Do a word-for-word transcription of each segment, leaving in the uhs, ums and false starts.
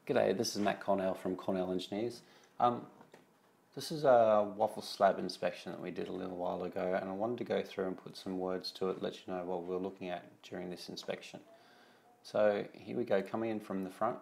G'day, this is Matt Cornell from Cornell Engineers. Um, this is a waffle slab inspection that we did a little while ago, and I wanted to go through and put some words to it, let you know what we're looking at during this inspection. So here we go, coming in from the front.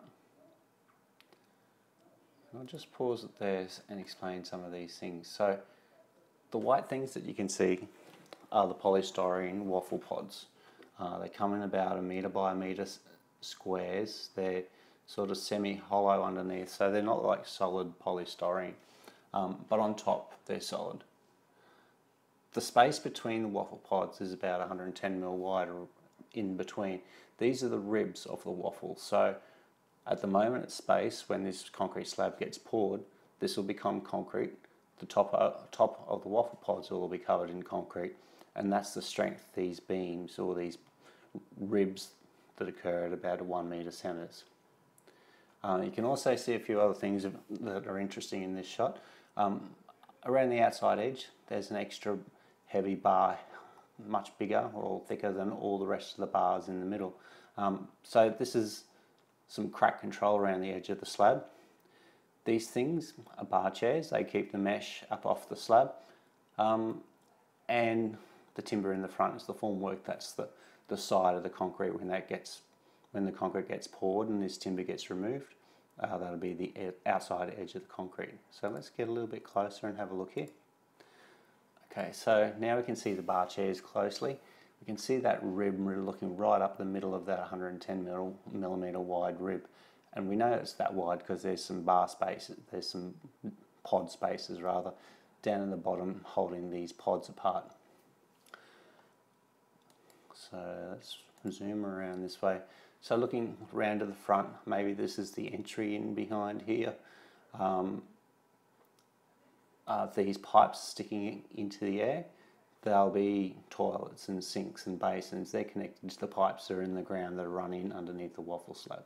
And I'll just pause it there and explain some of these things. So the white things that you can see are the polystyrene waffle pods. Uh, they come in about a metre by a metre squares. They're sort of semi-hollow underneath, so they're not like solid polystyrene, um, but on top they're solid. The space between the waffle pods is about one hundred ten mil wide in between. These are the ribs of the waffle, so at the moment it's space. When this concrete slab gets poured, this will become concrete. The top, uh, top of the waffle pods will all be covered in concrete, and that's the strength of these beams or these ribs that occur at about a one metre centres. Uh, you can also see a few other things that are interesting in this shot. Um, around the outside edge, there's an extra heavy bar, much bigger or thicker than all the rest of the bars in the middle. Um, so this is some crack control around the edge of the slab. These things are bar chairs. They keep the mesh up off the slab. Um, and the timber in the front is the formwork. That's the, the side of the concrete when that gets When the concrete gets poured and this timber gets removed, uh, that'll be the outside edge of the concrete. So let's get a little bit closer and have a look here. Okay, so now we can see the bar chairs closely. We can see that rib looking right up the middle of that one hundred ten millimeter wide rib. And we know it's that wide because there's some bar spaces, there's some pod spaces rather, down in the bottom holding these pods apart. So let's zoom around this way. So looking round to the front, maybe this is the entry in behind here. Um, uh, these pipes sticking into the air, they'll be toilets and sinks and basins. They're connected to the pipes that are in the ground that run in underneath the waffle slab.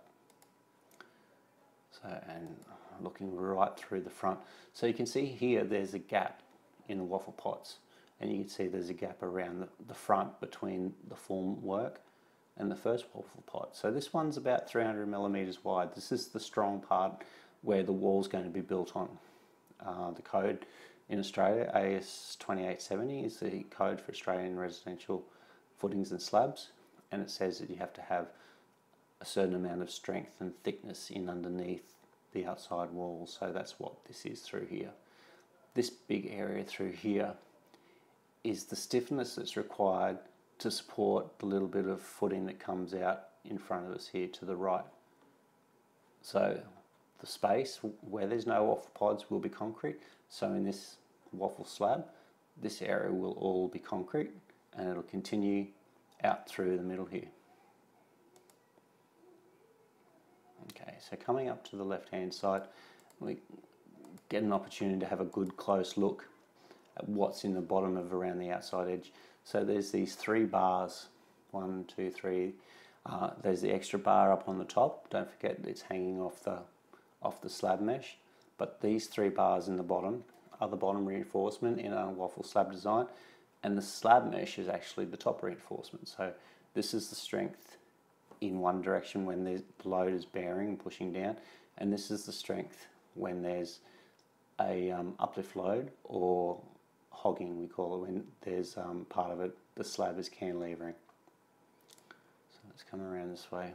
So, and looking right through the front. So you can see here there's a gap in the waffle pots, and you can see there's a gap around the, the front between the form work and the first waffle pod. So this one's about three hundred millimeters wide. This is the strong part where the wall's going to be built on. Uh, the code in Australia, A S twenty-eight seventy, is the code for Australian residential footings and slabs, and it says that you have to have a certain amount of strength and thickness in underneath the outside wall. So that's what this is through here. This big area through here is the stiffness that's required to support the little bit of footing that comes out in front of us here to the right. So the space where there's no waffle pods will be concrete. So in this waffle slab, this area will all be concrete, and it'll continue out through the middle here. Okay, so coming up to the left hand side, we get an opportunity to have a good close look at what's in the bottom of around the outside edge. So there's these three bars, one, two, three. Uh, there's the extra bar up on the top. Don't forget it's hanging off the off the slab mesh. But these three bars in the bottom are the bottom reinforcement in a waffle slab design, and the slab mesh is actually the top reinforcement. So this is the strength in one direction when the load is bearing and pushing down, and this is the strength when there's a um, uplift load or hogging, we call it, when there's um, part of it, the slab is cantilevering. So let's come around this way.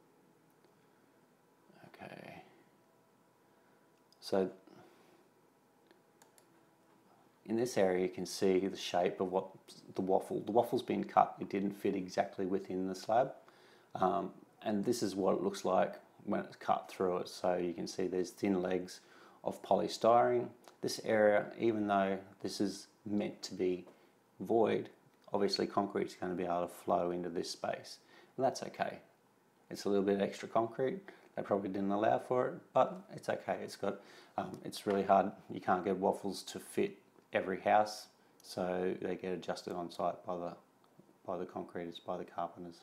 Okay. So in this area you can see the shape of what the waffle, the waffle's been cut, it didn't fit exactly within the slab. Um, and this is what it looks like when it's cut through it. So you can see there's thin legs of polystyrene. This area, even though this is meant to be void, obviously concrete's going to be able to flow into this space, and that's okay. It's a little bit extra concrete. They probably didn't allow for it, but it's okay. It's got um, it's really hard. You can't get waffles to fit every house, so they get adjusted on site by the by the concreters, by the carpenters.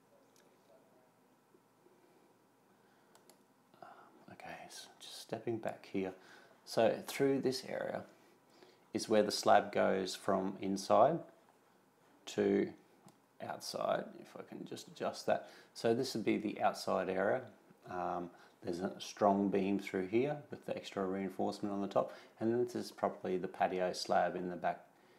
Okay, so just stepping back here. So through this area is where the slab goes from inside to outside, if I can just adjust that. So this would be the outside area. Um, There's a strong beam through here with the extra reinforcement on the top, and this is probably the patio slab in the back.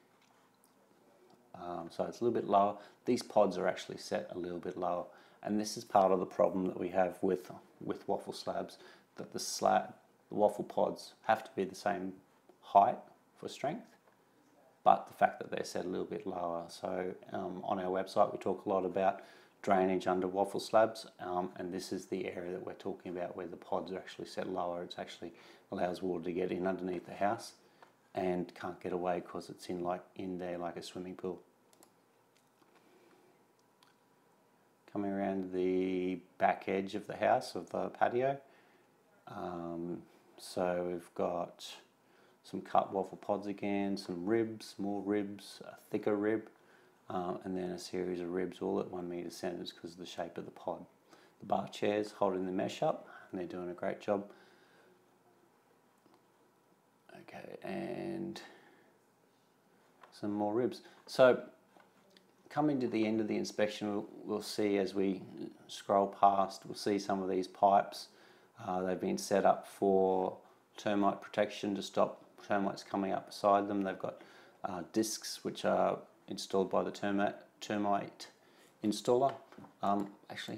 Um, so it's a little bit lower. These pods are actually set a little bit lower, and this is part of the problem that we have with with waffle slabs, that the slab, the waffle pods have to be the same height for strength, but the fact that they're set a little bit lower. So um, on our website we talk a lot about drainage under waffle slabs, um, and this is the area that we're talking about where the pods are actually set lower. It actually allows water to get in underneath the house and can't get away because it's in like in there like a swimming pool. Coming around the back edge of the house, of the patio, um, so we've got some cut waffle pods again, some ribs, more ribs, a thicker rib, um, and then a series of ribs all at one metre centres because of the shape of the pod. The bar chairs holding the mesh up, and they're doing a great job. Okay, and some more ribs. So coming to the end of the inspection, we'll, we'll see as we scroll past, we'll see some of these pipes. Uh, they've been set up for termite protection to stop termites coming up beside them. They've got uh, discs which are installed by the termite, termite installer. Um, actually,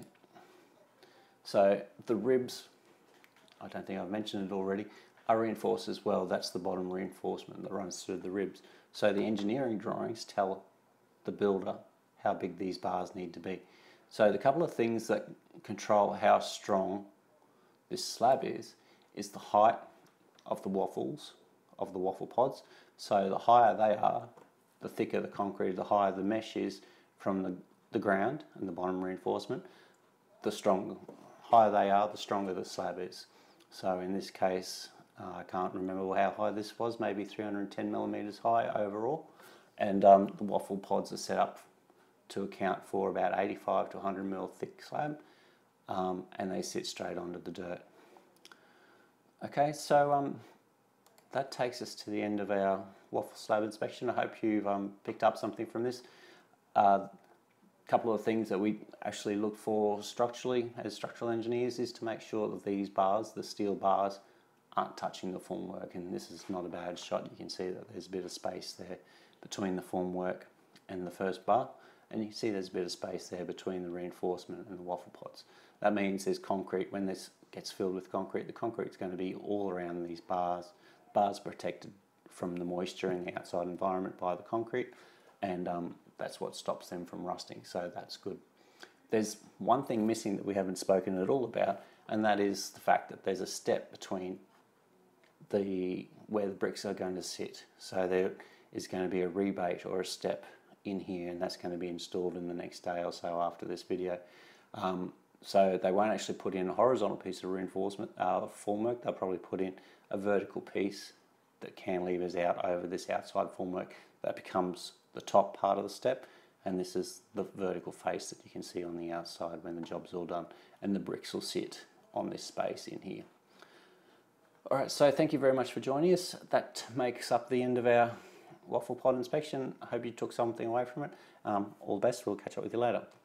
so the ribs, I don't think I've mentioned it already, are reinforced as well. That's the bottom reinforcement that runs through the ribs. So the engineering drawings tell the builder how big these bars need to be. So the couple of things that control how strong this slab is, is the height of the waffles, of the waffle pods. So the higher they are, the thicker the concrete, the higher the mesh is from the, the ground and the bottom reinforcement, the stronger, higher they are, the stronger the slab is. So in this case, uh, I can't remember how high this was, maybe three hundred ten millimetres high overall. And um, the waffle pods are set up to account for about eighty-five to one hundred mil thick slab, um, and they sit straight onto the dirt. Okay, so um, that takes us to the end of our waffle slab inspection. I hope you've um, picked up something from this. A uh, couple of things that we actually look for structurally as structural engineers is to make sure that these bars, the steel bars, aren't touching the formwork, and this is not a bad shot. You can see that there's a bit of space there between the formwork and the first bar, and you can see there's a bit of space there between the reinforcement and the waffle pods. That means there's concrete. When this gets filled with concrete, the concrete's going to be all around these bars. Bars protected from the moisture in the outside environment by the concrete, and um, that's what stops them from rusting, so that's good. There's one thing missing that we haven't spoken at all about, and that is the fact that there's a step between the where the bricks are going to sit. So there is going to be a rebate or a step in here, and that's going to be installed in the next day or so after this video. Um, so they won't actually put in a horizontal piece of reinforcement uh, formwork. They'll probably put in a vertical piece that cantilevers out over this outside formwork. That becomes the top part of the step, and this is the vertical face that you can see on the outside when the job's all done, and the bricks will sit on this space in here. Alright, so thank you very much for joining us. That makes up the end of our waffle pod inspection. I hope you took something away from it. Um, all the best. We'll catch up with you later.